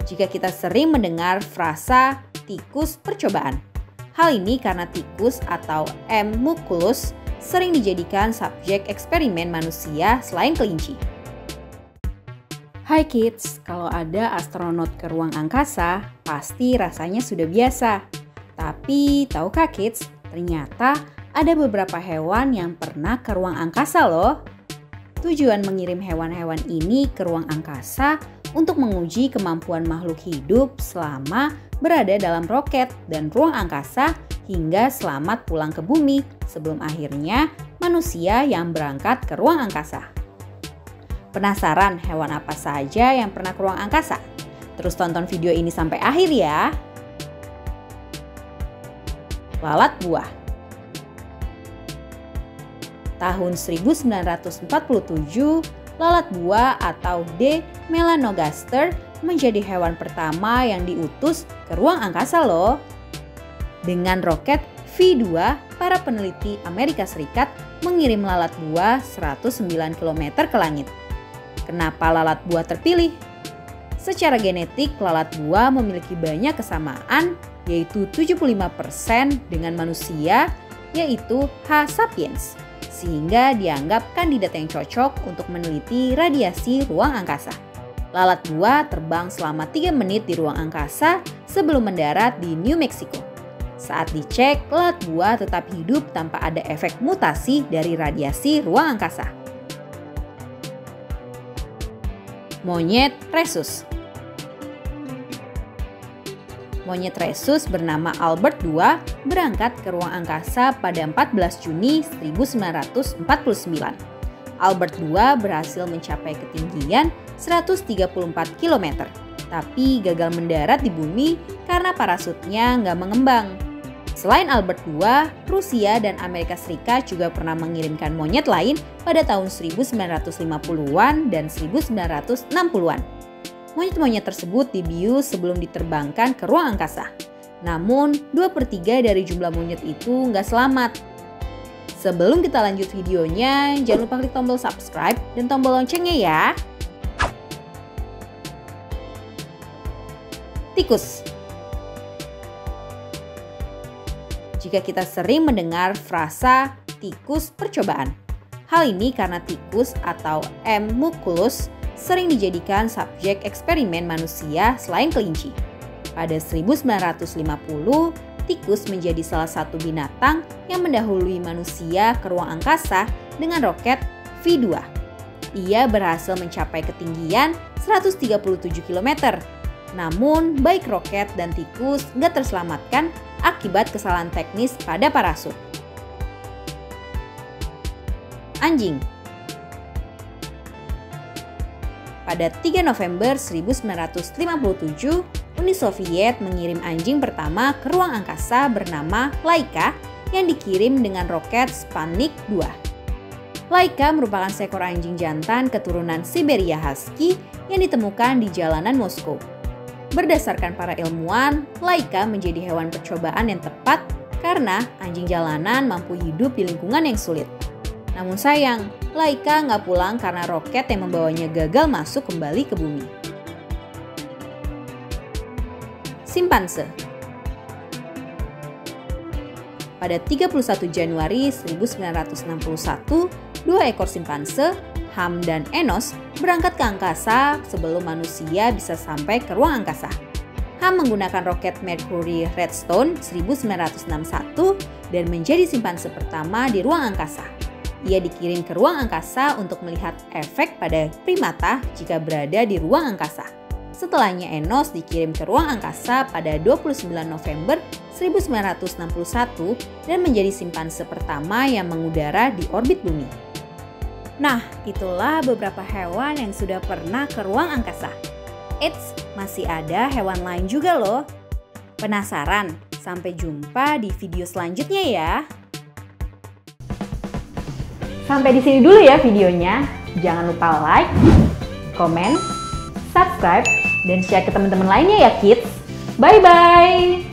jika kita sering mendengar frasa tikus percobaan. Hal ini karena tikus atau M. muculus sering dijadikan subjek eksperimen manusia selain kelinci. Hai kids, kalau ada astronot ke ruang angkasa, pasti rasanya sudah biasa. Tapi tahukah kids, ternyata ada beberapa hewan yang pernah ke ruang angkasa loh. Tujuan mengirim hewan-hewan ini ke ruang angkasa untuk menguji kemampuan makhluk hidup selama berada dalam roket dan ruang angkasa hingga selamat pulang ke bumi sebelum akhirnya manusia yang berangkat ke ruang angkasa. Penasaran hewan apa saja yang pernah ke ruang angkasa? Terus tonton video ini sampai akhir ya. Lalat buah. Tahun 1947, lalat buah atau D. melanogaster menjadi hewan pertama yang diutus ke ruang angkasa loh. Dengan roket V2, para peneliti Amerika Serikat mengirim lalat buah 109 km ke langit. Kenapa lalat buah terpilih? Secara genetik, lalat buah memiliki banyak kesamaan, yaitu 75% dengan manusia, yaitu H. sapiens, sehingga dianggap kandidat yang cocok untuk meneliti radiasi ruang angkasa. Lalat buah terbang selama 3 menit di ruang angkasa sebelum mendarat di New Mexico. Saat dicek, lalat buah tetap hidup tanpa ada efek mutasi dari radiasi ruang angkasa. Monyet rhesus. Monyet rhesus bernama Albert II berangkat ke ruang angkasa pada 14 Juni 1949. Albert II berhasil mencapai ketinggian 134 km, tapi gagal mendarat di bumi karena parasutnya nggak mengembang. Selain Albert II, Rusia dan Amerika Serikat juga pernah mengirimkan monyet lain pada tahun 1950-an dan 1960-an. Monyet-monyet tersebut dibius sebelum diterbangkan ke ruang angkasa. Namun, 2/3 dari jumlah monyet itu nggak selamat. Sebelum kita lanjut videonya, jangan lupa klik tombol subscribe dan tombol loncengnya ya. Tikus. Jika kita sering mendengar frasa tikus percobaan. Hal ini karena tikus atau M. muculus sering dijadikan subjek eksperimen manusia selain kelinci. Pada 1950, tikus menjadi salah satu binatang yang mendahului manusia ke ruang angkasa dengan roket V2. Ia berhasil mencapai ketinggian 137 km. Namun, baik roket dan tikus nggak terselamatkan akibat kesalahan teknis pada parasut. Anjing. Pada 3 November 1957, Uni Soviet mengirim anjing pertama ke ruang angkasa bernama Laika yang dikirim dengan roket Sputnik 2. Laika merupakan seekor anjing jantan keturunan Siberia Husky yang ditemukan di jalanan Moskow. Berdasarkan para ilmuwan, Laika menjadi hewan percobaan yang tepat karena anjing jalanan mampu hidup di lingkungan yang sulit. Namun sayang, Laika nggak pulang karena roket yang membawanya gagal masuk kembali ke bumi. Simpanse. Pada 31 Januari 1961, 2 ekor simpanse, Ham dan Enos, berangkat ke angkasa sebelum manusia bisa sampai ke ruang angkasa. Ham menggunakan roket Mercury Redstone 1961 dan menjadi simpanse pertama di ruang angkasa. Ia dikirim ke ruang angkasa untuk melihat efek pada primata jika berada di ruang angkasa. Setelahnya Enos dikirim ke ruang angkasa pada 29 November 1961 dan menjadi simpanse pertama yang mengudara di orbit bumi. Nah, itulah beberapa hewan yang sudah pernah ke ruang angkasa. Eits, masih ada hewan lain juga loh. Penasaran? Sampai jumpa di video selanjutnya ya. Sampai di sini dulu ya videonya. Jangan lupa like, komen, subscribe, dan share ke teman-teman lainnya ya kids. Bye-bye!